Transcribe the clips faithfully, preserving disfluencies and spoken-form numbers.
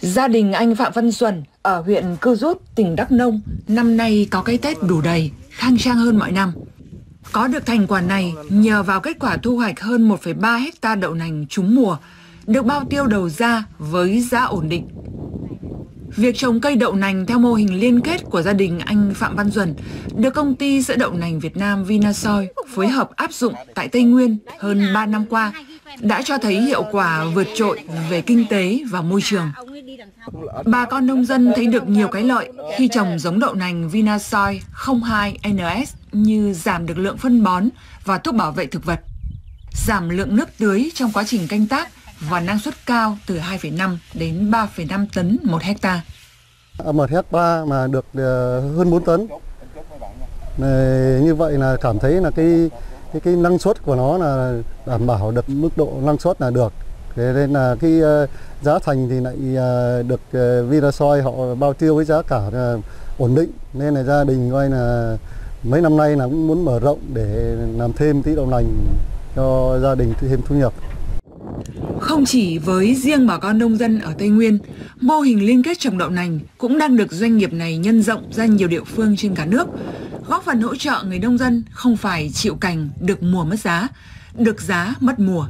Gia đình anh Phạm Văn Duẩn ở huyện Cư Rút, tỉnh Đắk Nông năm nay có cái Tết đủ đầy, khang trang hơn mọi năm. Có được thành quả này nhờ vào kết quả thu hoạch hơn một phẩy ba héc ta đậu nành trúng mùa, được bao tiêu đầu ra với giá ổn định. Việc trồng cây đậu nành theo mô hình liên kết của gia đình anh Phạm Văn Duẩn được công ty sữa đậu nành Việt Nam Vinasoy phối hợp áp dụng tại Tây Nguyên hơn ba năm qua đã cho thấy hiệu quả vượt trội về kinh tế và môi trường. Bà con nông dân thấy được nhiều cái lợi khi trồng giống đậu nành Vinasoy không hai N S như giảm được lượng phân bón và thuốc bảo vệ thực vật, giảm lượng nước tưới trong quá trình canh tác và năng suất cao từ hai phẩy năm đến ba phẩy năm tấn một hecta. Một hecta mà được hơn bốn tấn. Như vậy là cảm thấy là cái cái cái năng suất của nó là đảm bảo được mức độ năng suất là được. Thế nên là cái giá thành thì lại được Vinasoy họ bao tiêu với giá cả là ổn định, nên là gia đình coi là mấy năm nay là cũng muốn mở rộng để làm thêm tí đậu nành cho gia đình thêm thu nhập. Không chỉ với riêng bà con nông dân ở Tây Nguyên, mô hình liên kết trồng đậu nành cũng đang được doanh nghiệp này nhân rộng ra nhiều địa phương trên cả nước, góp phần hỗ trợ người nông dân không phải chịu cảnh được mùa mất giá, được giá mất mùa.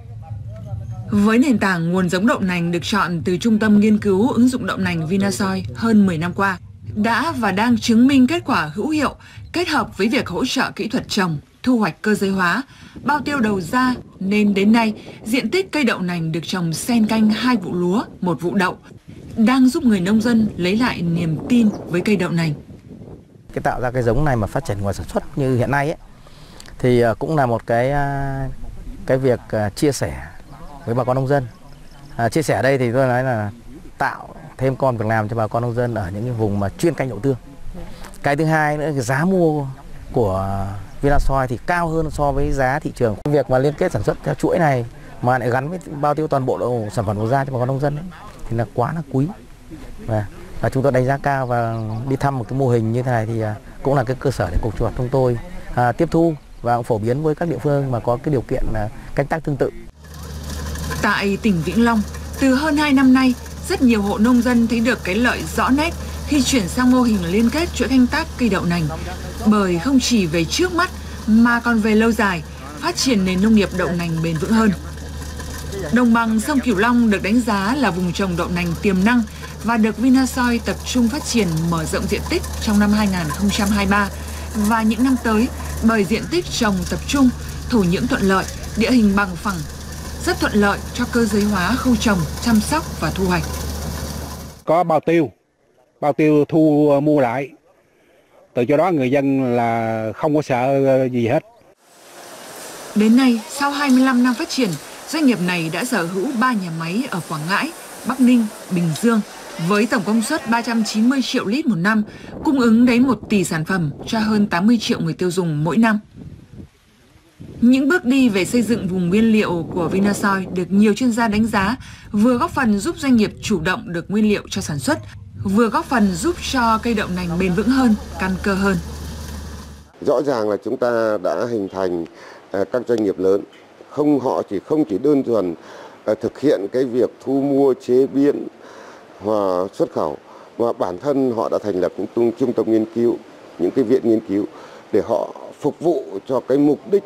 Với nền tảng nguồn giống đậu nành được chọn từ Trung tâm Nghiên cứu ứng dụng đậu nành Vinasoy hơn mười năm qua, đã và đang chứng minh kết quả hữu hiệu kết hợp với việc hỗ trợ kỹ thuật trồng, thu hoạch cơ giới hóa, bao tiêu đầu ra, nên đến nay diện tích cây đậu nành được trồng xen canh hai vụ lúa, một vụ đậu, đang giúp người nông dân lấy lại niềm tin với cây đậu nành. Cái tạo ra cái giống này mà phát triển ngoài sản xuất như hiện nay ấy, thì cũng là một cái cái việc chia sẻ với bà con nông dân. À, chia sẻ ở đây thì tôi nói là tạo thêm con việc làm cho bà con nông dân ở những cái vùng mà chuyên canh đậu tương. Cái thứ hai nữa, cái giá mua của Vinasoy thì cao hơn so với giá thị trường. Việc mà liên kết sản xuất theo chuỗi này mà lại gắn với bao tiêu toàn bộ đầu sản phẩm đầu ra cho bà con nông dân ấy, thì là quá là quý. Và, và chúng tôi đánh giá cao và đi thăm một cái mô hình như thế này thì cũng là cái cơ sở để cục trồng chúng tôi à, tiếp thu và phổ biến với các địa phương mà có cái điều kiện à, canh tác tương tự. Tại tỉnh Vĩnh Long, từ hơn hai năm nay, rất nhiều hộ nông dân thấy được cái lợi rõ nét khi chuyển sang mô hình liên kết chuỗi canh tác cây đậu nành. Bởi không chỉ về trước mắt mà còn về lâu dài, phát triển nền nông nghiệp đậu nành bền vững hơn. Đồng bằng sông Cửu Long được đánh giá là vùng trồng đậu nành tiềm năng và được Vinasoy tập trung phát triển mở rộng diện tích trong năm hai nghìn không trăm hai mươi ba và những năm tới, bởi diện tích trồng tập trung, thổ nhưỡng thuận lợi, địa hình bằng phẳng, rất thuận lợi cho cơ giới hóa khâu trồng, chăm sóc và thu hoạch. Có bao tiêu, bao tiêu thu mua lại, từ chỗ đó người dân là không có sợ gì hết. Đến nay, sau hai mươi lăm năm phát triển, doanh nghiệp này đã sở hữu ba nhà máy ở Quảng Ngãi, Bắc Ninh, Bình Dương, với tổng công suất ba trăm chín mươi triệu lít một năm, cung ứng đến một tỷ sản phẩm cho hơn tám mươi triệu người tiêu dùng mỗi năm. Những bước đi về xây dựng vùng nguyên liệu của Vinasoy được nhiều chuyên gia đánh giá vừa góp phần giúp doanh nghiệp chủ động được nguyên liệu cho sản xuất, vừa góp phần giúp cho cây đậu nành bền vững hơn, căn cơ hơn. Rõ ràng là chúng ta đã hình thành các doanh nghiệp lớn, không họ chỉ không chỉ đơn thuần thực hiện cái việc thu mua, chế biến và xuất khẩu, mà bản thân họ đã thành lập những trung tâm nghiên cứu, những cái viện nghiên cứu để họ phục vụ cho cái mục đích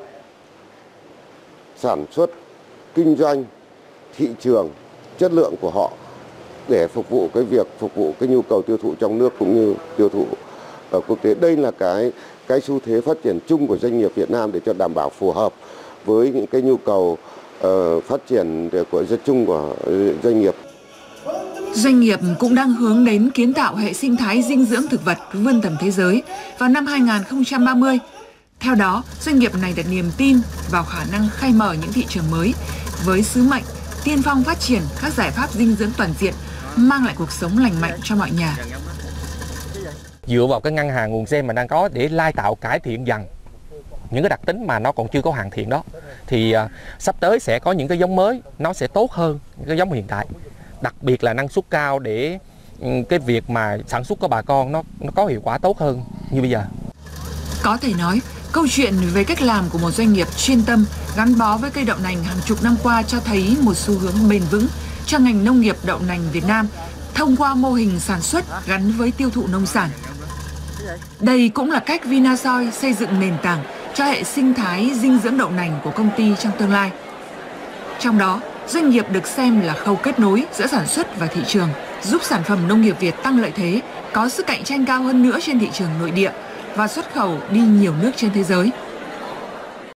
sản xuất, kinh doanh, thị trường, chất lượng của họ để phục vụ cái việc phục vụ cái nhu cầu tiêu thụ trong nước cũng như tiêu thụ ở quốc tế. Đây là cái cái xu thế phát triển chung của doanh nghiệp Việt Nam để cho đảm bảo phù hợp với những cái nhu cầu uh, phát triển của rất chung của doanh nghiệp. Doanh nghiệp cũng đang hướng đến kiến tạo hệ sinh thái dinh dưỡng thực vật vươn tầm thế giới vào năm hai nghìn không trăm ba mươi. Theo đó, doanh nghiệp này đặt niềm tin vào khả năng khai mở những thị trường mới với sứ mệnh tiên phong phát triển các giải pháp dinh dưỡng toàn diện, mang lại cuộc sống lành mạnh cho mọi nhà. Dựa vào cái ngân hàng nguồn gen mà đang có để lai tạo cải thiện dần những cái đặc tính mà nó còn chưa có hoàn thiện đó, thì uh, sắp tới sẽ có những cái giống mới nó sẽ tốt hơn những cái giống hiện tại, đặc biệt là năng suất cao để um, cái việc mà sản xuất của bà con nó nó có hiệu quả tốt hơn như bây giờ. Có thể nói, câu chuyện về cách làm của một doanh nghiệp chuyên tâm gắn bó với cây đậu nành hàng chục năm qua cho thấy một xu hướng bền vững cho ngành nông nghiệp đậu nành Việt Nam thông qua mô hình sản xuất gắn với tiêu thụ nông sản. Đây cũng là cách Vinasoy xây dựng nền tảng cho hệ sinh thái dinh dưỡng đậu nành của công ty trong tương lai. Trong đó, doanh nghiệp được xem là khâu kết nối giữa sản xuất và thị trường, giúp sản phẩm nông nghiệp Việt tăng lợi thế, có sức cạnh tranh cao hơn nữa trên thị trường nội địa và xuất khẩu đi nhiều nước trên thế giới.